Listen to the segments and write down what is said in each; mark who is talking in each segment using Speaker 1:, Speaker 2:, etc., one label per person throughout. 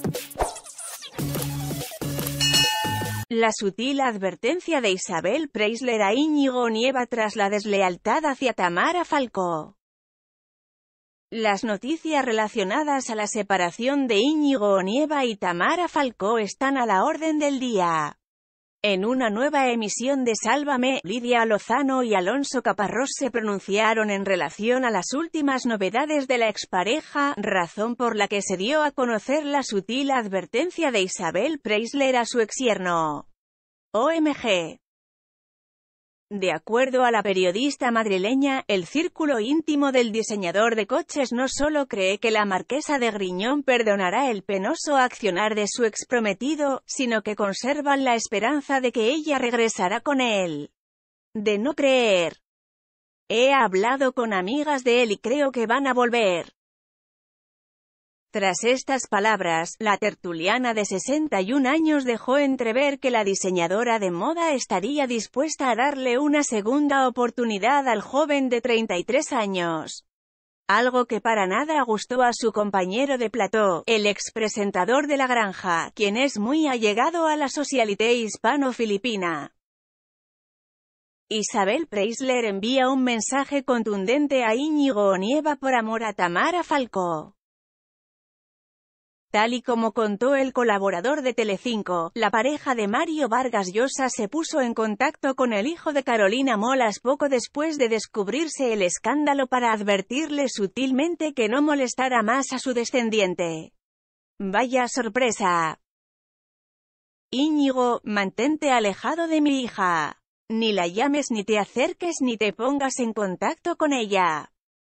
Speaker 1: La sutil advertencia de Isabel Preisler a Íñigo Nieva tras la deslealtad hacia Tamara Falcó. Las noticias relacionadas a la separación de Íñigo Nieva y Tamara Falcó están a la orden del día. En una nueva emisión de Sálvame, Lidia Lozano y Alonso Caparrós se pronunciaron en relación a las últimas novedades de la expareja, razón por la que se dio a conocer la sutil advertencia de Isabel Preisler a su exyerno. OMG. De acuerdo a la periodista madrileña, el círculo íntimo del diseñador de coches no solo cree que la marquesa de Griñón perdonará el penoso accionar de su exprometido, sino que conservan la esperanza de que ella regresará con él. De no creer. He hablado con amigas de él y creo que van a volver. Tras estas palabras, la tertuliana de 61 años dejó entrever que la diseñadora de moda estaría dispuesta a darle una segunda oportunidad al joven de 33 años. Algo que para nada gustó a su compañero de plató, el expresentador de La Granja, quien es muy allegado a la socialité hispano-filipina. Isabel Preisler envía un mensaje contundente a Íñigo Nieva por amor a Tamara Falcó. Tal y como contó el colaborador de Telecinco, la pareja de Mario Vargas Llosa se puso en contacto con el hijo de Carolina Molas poco después de descubrirse el escándalo para advertirle sutilmente que no molestara más a su descendiente. Vaya sorpresa. Íñigo, mantente alejado de mi hija. Ni la llames ni te acerques ni te pongas en contacto con ella.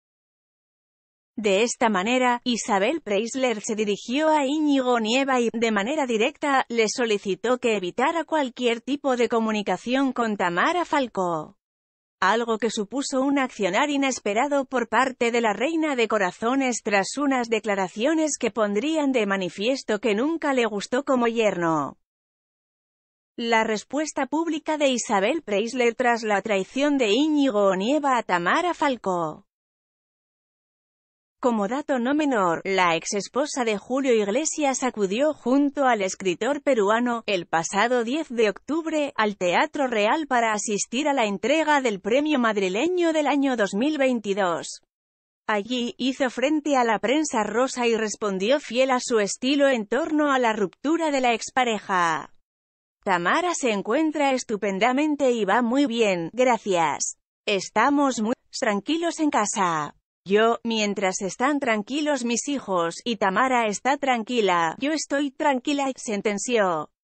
Speaker 1: De esta manera, Isabel Preisler se dirigió a Íñigo Nieva y, de manera directa, le solicitó que evitara cualquier tipo de comunicación con Tamara Falcó. Algo que supuso un accionar inesperado por parte de la reina de corazones tras unas declaraciones que pondrían de manifiesto que nunca le gustó como yerno. La respuesta pública de Isabel Preisler tras la traición de Íñigo Nieva a Tamara Falcó. Como dato no menor, la exesposa de Julio Iglesias acudió junto al escritor peruano, el pasado 10 de octubre, al Teatro Real para asistir a la entrega del premio madrileño del año 2022. Allí, hizo frente a la prensa rosa y respondió fiel a su estilo en torno a la ruptura de la expareja. Tamara se encuentra estupendamente y va muy bien, gracias. Estamos muy tranquilos en casa. Yo, mientras están tranquilos mis hijos, y Tamara está tranquila, yo estoy tranquila, sentenció.